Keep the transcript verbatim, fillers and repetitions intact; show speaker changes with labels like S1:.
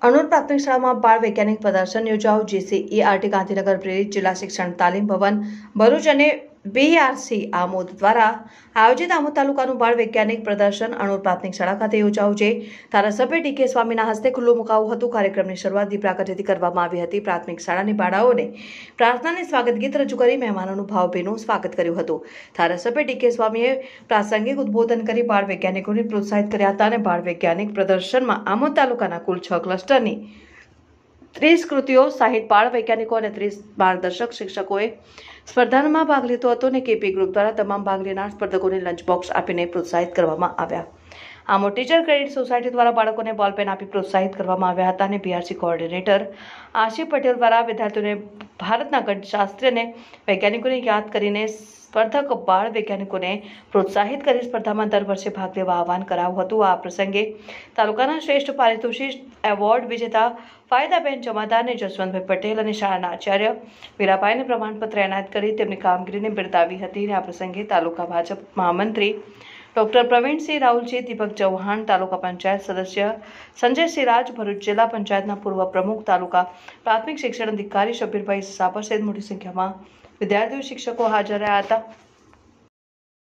S1: અણુર પ્રાથમિક શાળામાં બાળ વૈજ્ઞાનિક પ્રદર્શન યોજાયું। જીસીઈઆરટી ગાંધીનગર પ્રેરિત જિલ્લા શિક્ષણ તાલીમ ભવન ભરૂચ અને બીઆરસી આમોદ દ્વારા આયોજિત આમોદ તાલુકાનું બાળ વૈજ્ઞાનિક પ્રદર્શન અણુર પ્રાથમિક શાળા ખાતે યોજાયું, જે ધારાસભ્ય ડીકે સ્વામીના હસ્તે ખુલ્લું મુકાયું હતું। કાર્યક્રમની શરૂઆત દીપ પ્રાગટ્યથી કરવામાં આવી હતી। પ્રાથમિક શાળાની બાળાઓને પ્રાર્થનાની સ્વાગત ગીત રજૂ કરી મહેમાનોનું ભાવભીનું સ્વાગત કર્યું હતું। ધારાસભ્ય ડીકે સ્વામીએ પ્રાસંગિક ઉદબોધન કરી બાળ વૈજ્ઞાનિકોને પ્રોત્સાહિત કર્યા હતા અને બાળ વૈજ્ઞાનિક પ્રદર્શનમાં આમોદ તાલુકાના કુલ છ ક્લસ્ટરની ત્રીસ કૃતિઓ, સાહીઠ બાળ વૈજ્ઞાનિકો અને ત્રીસ માર્ગદર્શક શિક્ષકોએ સ્પર્ધામાં ભાગ લીધો હતો અને કેપી ગ્રુપ દ્વારા તમામ ભાગ લેનાર સ્પર્ધકોને લંચ બોક્સ આપીને પ્રોત્સાહિત કરવામાં આવ્યા। આમોદ ટીચર ક્રેડિટ સોસાયટી દ્વારા બાળકોને બોલપેન આપી પ્રોત્સાહિત કરવામાં આવ્યા હતા અને બીઆરસી કોઓર્ડિનેટર આશિફ પટેલ દ્વારા વિદ્યાર્થીઓને ભારતના ગણિતશાસ્ત્રી અને વૈજ્ઞાનિકોને યાદ કરીને સ્પર્ધક બાળ વૈજ્ઞાનિકોને પ્રોત્સાહિત કરી સ્પર્ધામાં દર વર્ષે ભાગ લેવા આહવાન કરાયું હતું। આ પ્રસંગે તાલુકાના શ્રેષ્ઠ પારિતોષિક એવોર્ડ વિજેતા ફાયદાબેન જમાદાર અને જસવંતભાઈ પટેલ અને શાળાના આચાર્ય વીરાભાઈને પ્રમાણપત્ર એનાયત કરી તેમની કામગીરીને બિરદાવી હતી। આ પ્રસંગે તાલુકા ભાજપ મહામંત્રી ડોક્ટર પ્રવીણસિંહ રાહુલજી, દીપક ચૌહાણ, તાલુકા પંચાયત સદસ્ય સંજયસિંહ રાજ, ભરૂચ જિલ્લા પંચાયતના પૂર્વ પ્રમુખ, તાલુકા પ્રાથમિક શિક્ષણ અધિકારી શબ્બીરભાઈ સાબર સહિત મોટી સંખ્યામાં વિદ્યાર્થીઓ, શિક્ષકો હાજર રહ્યા હતા।